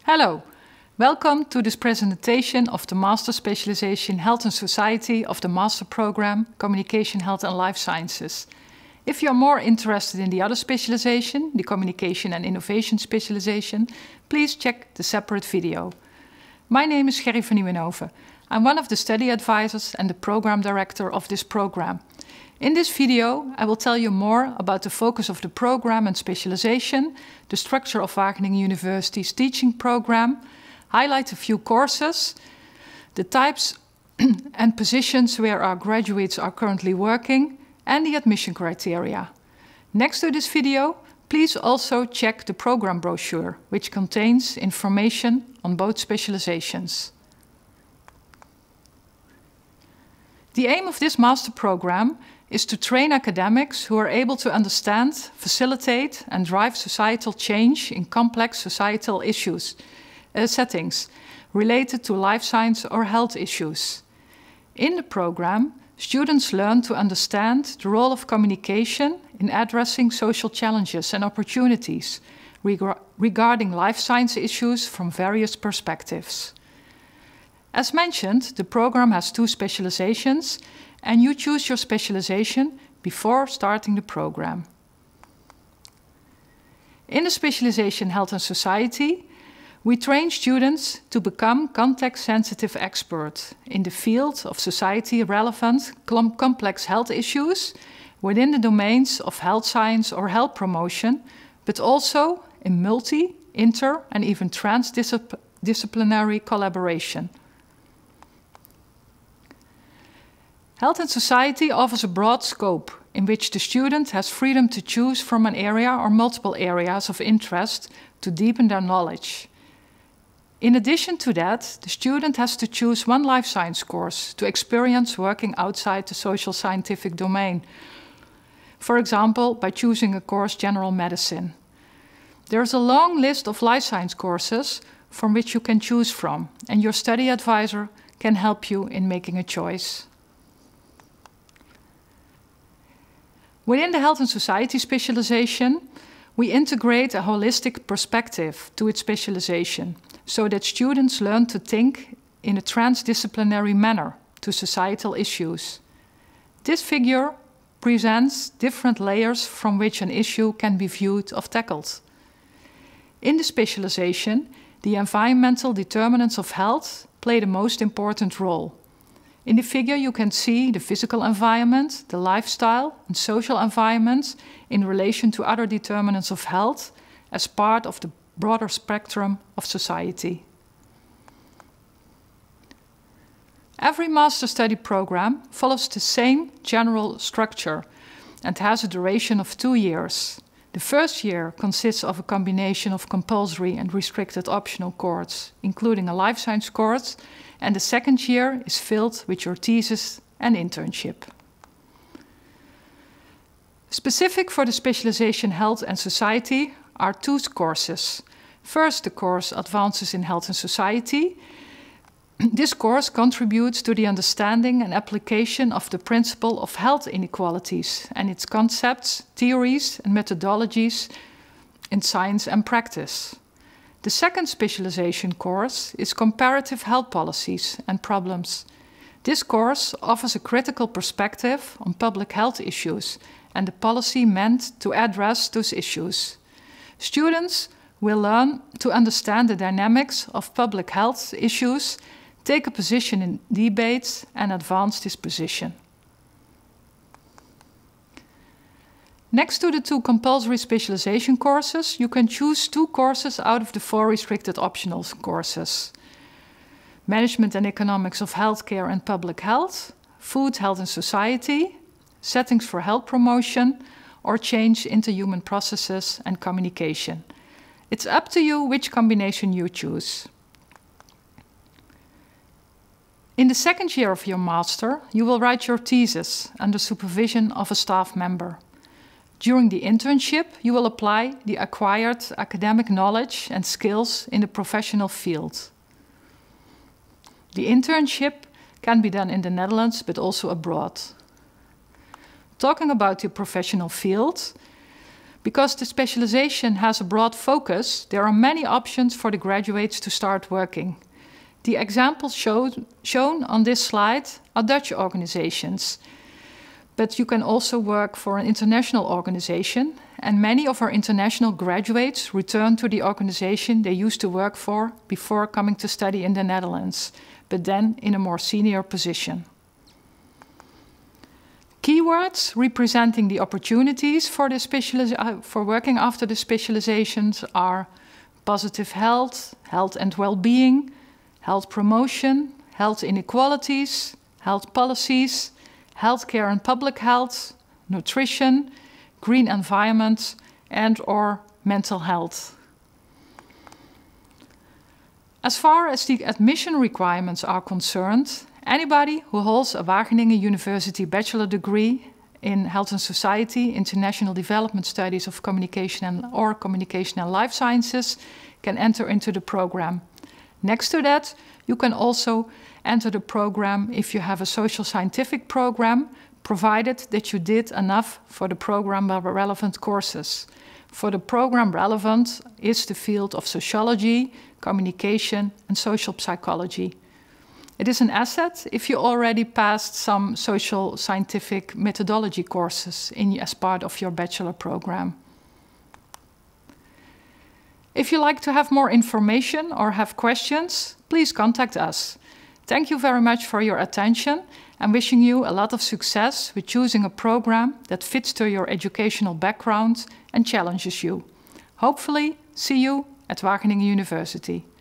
Hello, welcome to this presentation of the Master Specialization Health and Society of the Master Program Communication, Health and Life Sciences. If you're more interested in the other specialization, the Communication and Innovation specialization, please check the separate video. My name is Gerry van Nieuwenhoven. I'm one of the study advisors and the program director of this program. In this video, I will tell you more about the focus of the program and specialization, the structure of Wageningen University's teaching program, highlight a few courses, the types and positions where our graduates are currently working, and the admission criteria. Next to this video, please also check the program brochure, which contains information on both specializations. The aim of this master program is to train academics who are able to understand, facilitate and drive societal change in complex societal settings related to life science or health issues. In the program, students learn to understand the role of communication in addressing social challenges and opportunities regarding life science issues from various perspectives. As mentioned, the program has two specializations, and you choose your specialization before starting the program. In the specialization Health and Society, we train students to become context-sensitive experts in the field of society-relevant complex health issues within the domains of health science or health promotion, but also in multi, inter, and even transdisciplinary collaboration. Health and Society offers a broad scope in which the student has freedom to choose from an area or multiple areas of interest to deepen their knowledge. In addition to that, the student has to choose one life science course to experience working outside the social scientific domain. For example, by choosing a course General Medicine. There is a long list of life science courses from which you can choose from, and your study advisor can help you in making a choice. Within the Health and Society specialization, we integrate a holistic perspective to its specialization so that students learn to think in a transdisciplinary manner to societal issues. This figure presents different layers from which an issue can be viewed or tackled. In the specialization, the environmental determinants of health play the most important role. In the figure you can see the physical environment, the lifestyle and social environment in relation to other determinants of health as part of the broader spectrum of society. Every master study program follows the same general structure and has a duration of 2 years. The first year consists of a combination of compulsory and restricted optional courses, including a life science course, and the second year is filled with your thesis and internship. Specific for the specialization Health and Society are 2 courses. First, the course Advances in Health and Society. This course contributes to the understanding and application of the principle of health inequalities and its concepts, theories, and methodologies in science and practice. The second specialization course is Comparative Health Policies and Problems. This course offers a critical perspective on public health issues and the policy meant to address those issues. Students will learn to understand the dynamics of public health issues, take a position in debates, and advance this position. Next to the 2 compulsory specialization courses, you can choose 2 courses out of the 4 restricted optional courses. Management and Economics of Healthcare and Public Health, Food, Health and Society, Settings for Health Promotion, or Change into Human Processes and Communication. It's up to you which combination you choose. In the second year of your master, you will write your thesis under supervision of a staff member. During the internship, you will apply the acquired academic knowledge and skills in the professional field. The internship can be done in the Netherlands, but also abroad. Talking about the professional field, Because the specialization has a broad focus, there are many options for the graduates to start working. The examples shown on this slide are Dutch organizations, but you can also work for an international organization, and many of our international graduates return to the organization they used to work for before coming to study in the Netherlands, but then in a more senior position. Keywords representing the opportunities for working after the specializations are positive health, health and well-being, health promotion, health inequalities, health policies, healthcare and public health, nutrition, green environment, and/or mental health. As far as the admission requirements are concerned, anybody who holds a Wageningen University bachelor degree in Health and Society, International Development Studies of Communication or Communication and Life Sciences can enter into the program. Next to that, you can also enter the program if you have a social scientific program, provided that you did enough for the program relevant courses. For the program relevant is the field of sociology, communication, and social psychology. It is an asset if you already passed some social scientific methodology courses as part of your bachelor program. If you like to have more information or have questions, please contact us. Thank you very much for your attention and wishing you a lot of success with choosing a program that fits to your educational background and challenges you. Hopefully, see you at Wageningen University.